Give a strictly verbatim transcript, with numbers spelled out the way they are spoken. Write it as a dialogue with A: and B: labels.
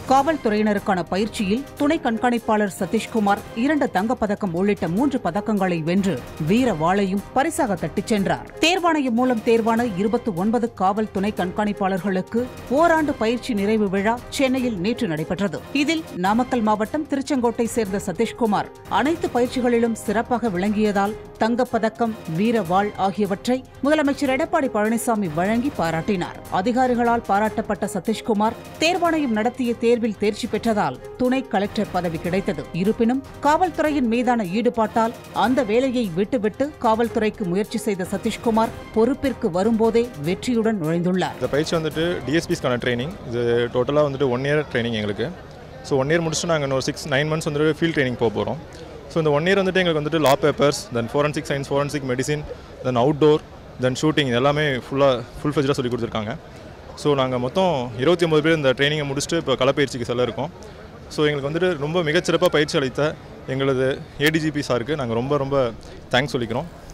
A: காவல்துறையினருக்கான பயிற்சியில் துணை கண்காணிப்பாளர் சதீஷ்குமார் இரண்டு தங்கப்பதக்கம் உள்ளிட்ட மூன்று பதக்கங்களை வென்று வீர வாளையும் பரிசாக தட்டிச் சென்றார். தேர்வாணையம் மூலம் தேர்வான இருபத்தி ஒன்பது காவல் துணை கண்காணிப்பாளர்களுக்கு ஓராண்டு பயிற்சி நிறைவு விழா சென்னையில் நேற்று நடைபெற்றது. இதில் நாமக்கல் மாவட்டம் திருச்செங்கோட்டை சேர்ந்த சதீஷ்குமார் அனைத்து பயிற்சிகளிலும் சிறப்பாக விளங்கியதால் தங்கப்பதக்கம், வீர வாள் ஆகியவற்றை முதலமைச்சர் எடப்பாடி பழனிசாமி வழங்கி பாராட்டினார். அதிகாரிகளால் பாராட்டப்பட்ட சதீஷ்குமார் தேர்வாணையம் நடத்திய தேர்வில் தேர்ச்சி பெற்றதால் துணை கலெக்டர் பதவி கிடைத்தது. இருப்பினும் காவல்துறையின் மீதான ஈடுபாட்டால் அந்த வேலையை விட்டுவிட்டு காவல்துறைக்கு முயற்சி செய்த சதீஷ்குமார் பொறுப்பிற்கு வரும்போதே வெற்றியுடன் நுழைந்துள்ளார்.
B: இந்த பயிற்சி வந்துட்டு டிஎஸ்பிஸ்க்கான ட்ரைனிங். இது டோட்டலாக வந்துட்டு ஒன் இயர் ட்ரைனிங் எங்களுக்கு. ஸோ ஒன் இயர் முடிச்சுட்டு நாங்கள் இன்னொரு சிக்ஸ் நைன் மந்த்ஸ் வந்துட்டு ஃபீல்ட் ட்ரைனிங் போக போகிறோம். ஸோ இந்த ஒன் இயர் வந்துட்டு எங்களுக்கு வந்துட்டு law papers, then forensic science, forensic medicine, then outdoor, then shooting எல்லாமே ஃபுல்லாக ஃபுல் ஃபெஜ்டாக சொல்லி கொடுத்துருக்காங்க. ஸோ நாங்கள் மொத்தம் இருபத்தி ஒம்பது பேர் இந்த ட்ரைனிங்கை முடிச்சுட்டு இப்போ களப்பயிற்சிக்கு செல்ல இருக்கோம். ஸோ எங்களுக்கு வந்துட்டு ரொம்ப மிகச்சிறப்பாக பயிற்சி அளித்த எங்களது ஏடிஜிபி சாருக்கு நாங்கள் ரொம்ப ரொம்ப தேங்க்ஸ் சொல்லிக்கிறோம்.